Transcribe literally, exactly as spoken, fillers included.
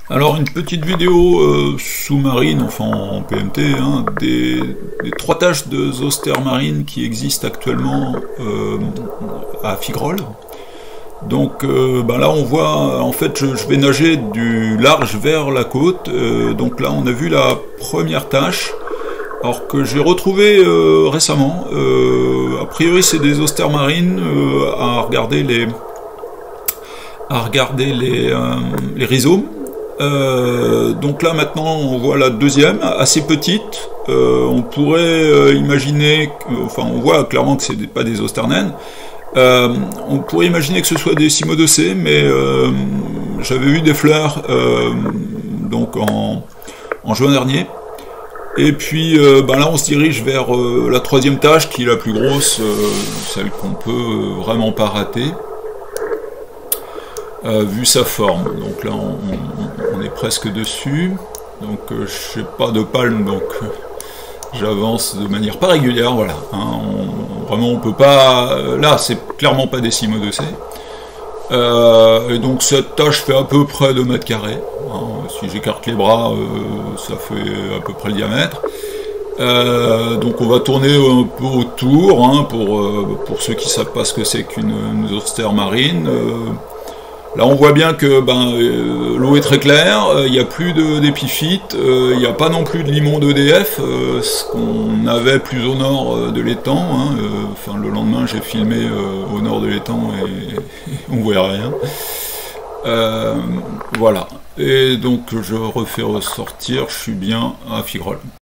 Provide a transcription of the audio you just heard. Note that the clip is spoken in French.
Alors une petite vidéo euh, sous-marine, enfin en P M T, hein, des, des trois tâches de zoster marine qui existent actuellement euh, à Figrol. Donc euh, ben là on voit, en fait je, je vais nager du large vers la côte, euh, donc là on a vu la première tâche, alors que j'ai retrouvé euh, récemment, euh, a priori c'est des zosters marines euh, à regarder les, à regarder les, euh, les rhizomes. Euh, donc là maintenant on voit la deuxième, assez petite, euh, on pourrait euh, imaginer, que, enfin on voit clairement que c'est pas des zosters naines, euh, on pourrait imaginer que ce soit des cymodocées, mais euh, j'avais vu des fleurs euh, donc en, en juin dernier, et puis euh, ben là on se dirige vers euh, la troisième tâche qui est la plus grosse, euh, celle qu'on peut euh, vraiment pas rater. Euh, vu sa forme, donc là on, on, on est presque dessus, donc euh, je n'ai pas de palme, donc euh, j'avance de manière pas régulière, voilà, hein, on, vraiment on peut pas, euh, là c'est clairement pas des cymodocées, euh, et donc cette tâche fait à peu près deux mètres carrés, hein, si j'écarte les bras, euh, ça fait à peu près le diamètre. Euh, donc on va tourner un peu autour, hein, pour, euh, pour ceux qui ne savent pas ce que c'est qu'une zoster marine. euh, Là on voit bien que ben, euh, l'eau est très claire, il euh, n'y a plus d'épiphytes, il euh, n'y a pas non plus de limon d'E D F, euh, ce qu'on avait plus au nord euh, de l'étang, hein, euh, enfin, le lendemain j'ai filmé euh, au nord de l'étang et, et on voyait rien. Euh, voilà, et donc je refais ressortir, je suis bien à Figrol.